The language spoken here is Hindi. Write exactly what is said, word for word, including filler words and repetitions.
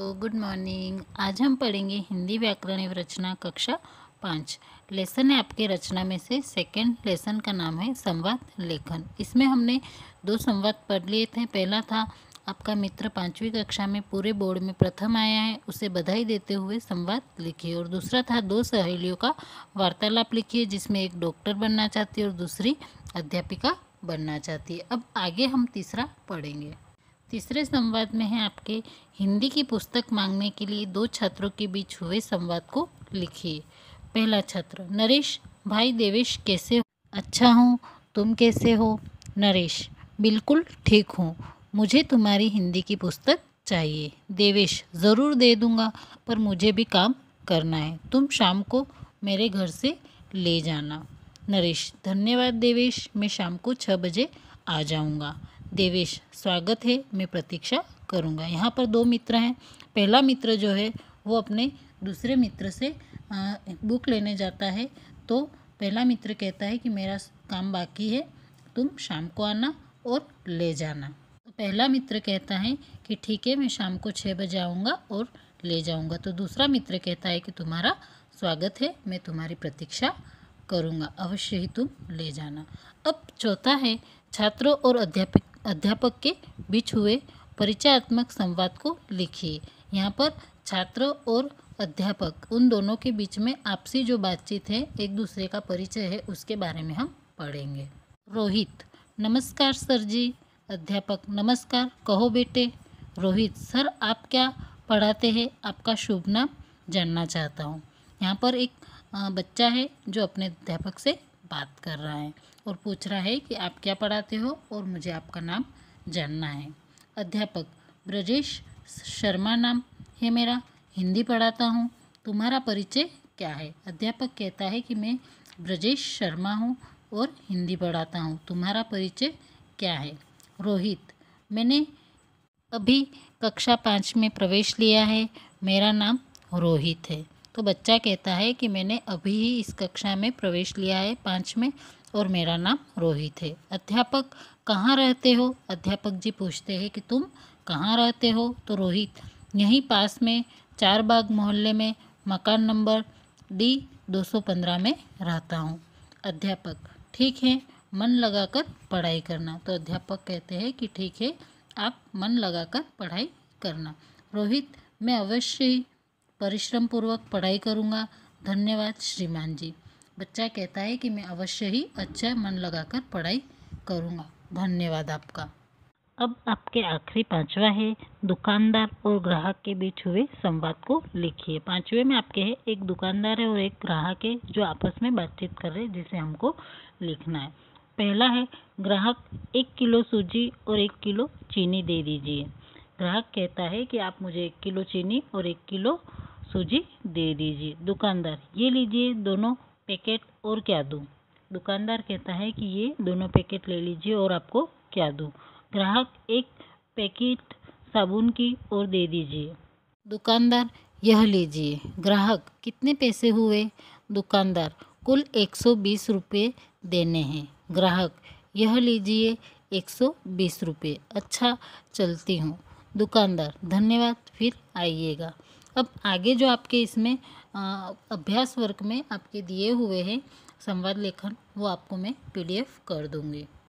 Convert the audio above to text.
Good morning. आज हम पढ़ेंगे हिंदी व्याकरण एवं रचना कक्षा पाँच। लेसन है आपके रचना में से सेकंड लेसन का नाम है संवाद लेखन। इसमें हमने दो संवाद पढ़ लिए थे। पहला था आपका मित्र पाँचवीं कक्षा में पूरे बोर्ड में प्रथम आया है, उसे बधाई देते हुए संवाद लिखिए। और दूसरा था दो सहेलियों का वार्तालाप लिखिए, जिसमें एक डॉक्टर बनना चाहती है और दूसरी अध्यापिका बनना चाहती है। अब आगे हम तीसरा पढ़ेंगे। तीसरे संवाद में है आपके हिंदी की पुस्तक मांगने के लिए दो छात्रों के बीच हुए संवाद को लिखिए। पहला छात्र: नरेश, भाई देवेश कैसे हो? अच्छा हूँ, तुम कैसे हो? नरेश: बिल्कुल ठीक हूँ, मुझे तुम्हारी हिंदी की पुस्तक चाहिए। देवेश: ज़रूर दे दूँगा, पर मुझे भी काम करना है, तुम शाम को मेरे घर से ले जाना। नरेश: धन्यवाद देवेश, मैं शाम को छः बजे आ जाऊँगा। देवेश: स्वागत है, मैं प्रतीक्षा करूँगा। यहाँ पर दो मित्र हैं। पहला मित्र जो है वो अपने दूसरे मित्र से आ, बुक लेने जाता है, तो पहला मित्र कहता है कि मेरा काम बाकी है, तुम शाम को आना और ले जाना। तो पहला मित्र कहता है कि ठीक है, मैं शाम को छः बजे आऊँगा और ले जाऊँगा। तो दूसरा मित्र कहता है कि तुम्हारा स्वागत है, मैं तुम्हारी प्रतीक्षा करूँगा, अवश्य ही तुम ले जाना। अब चौथा है छात्रों और अध्यापक अध्यापक के बीच हुए परिचयात्मक संवाद को लिखिए। यहाँ पर छात्र और अध्यापक उन दोनों के बीच में आपसी जो बातचीत है, एक दूसरे का परिचय है, उसके बारे में हम पढ़ेंगे। रोहित: नमस्कार सर जी। अध्यापक: नमस्कार, कहो बेटे। रोहित: सर आप क्या पढ़ाते हैं? आपका शुभ नाम जानना चाहता हूँ। यहाँ पर एक बच्चा है जो अपने अध्यापक से बात कर रहा है और पूछ रहा है कि आप क्या पढ़ाते हो और मुझे आपका नाम जानना है। अध्यापक: ब्रजेश शर्मा नाम है मेरा, हिंदी पढ़ाता हूँ, तुम्हारा परिचय क्या है? अध्यापक कहता है कि मैं ब्रजेश शर्मा हूँ और हिंदी पढ़ाता हूँ, तुम्हारा परिचय क्या है? रोहित: मैंने अभी कक्षा पाँच में प्रवेश लिया है, मेरा नाम रोहित है। तो बच्चा कहता है कि मैंने अभी ही इस कक्षा में प्रवेश लिया है पाँच में और मेरा नाम रोहित है। अध्यापक: कहाँ रहते हो? अध्यापक जी पूछते हैं कि तुम कहाँ रहते हो? तो रोहित: यहीं पास में चार बाग मोहल्ले में मकान नंबर डी दो सौ पंद्रह में रहता हूँ। अध्यापक: ठीक है, मन लगाकर पढ़ाई करना। तो अध्यापक कहते हैं कि ठीक है, आप मन लगाकर पढ़ाई करना। रोहित: मैं अवश्य ही परिश्रम पूर्वक पढ़ाई करूँगा, धन्यवाद श्रीमान जी। बच्चा कहता है कि मैं अवश्य ही अच्छा मन लगाकर पढ़ाई करूँगा, धन्यवाद आपका। अब आपके आखिरी पांचवा है दुकानदार और ग्राहक के बीच हुए संवाद को लिखिए। पांचवे में आपके है एक दुकानदार है और एक ग्राहक है जो आपस में बातचीत कर रहे हैं, जिसे हमको लिखना है। पहला है ग्राहक: एक किलो सूजी और एक किलो चीनी दे दीजिए। ग्राहक कहता है कि आप मुझे एक किलो चीनी और एक किलो सूजी दे दीजिए। दुकानदार: ये लीजिए दोनों पैकेट, और क्या दूँ? दुकानदार कहता है कि ये दोनों पैकेट ले लीजिए और आपको क्या दूँ? ग्राहक: एक पैकेट साबुन की और दे दीजिए। दुकानदार: यह लीजिए। ग्राहक: कितने पैसे हुए? दुकानदार: कुल एक सौ बीस रुपये देने हैं। ग्राहक: यह लीजिए एक सौ बीस रुपये। अच्छा, चलती हूँ। दुकानदार: धन्यवाद, फिर आइएगा। अब आगे जो आपके इसमें आ, अभ्यास वर्ग में आपके दिए हुए हैं संवाद लेखन, वो आपको मैं पीडीएफ कर दूँगी।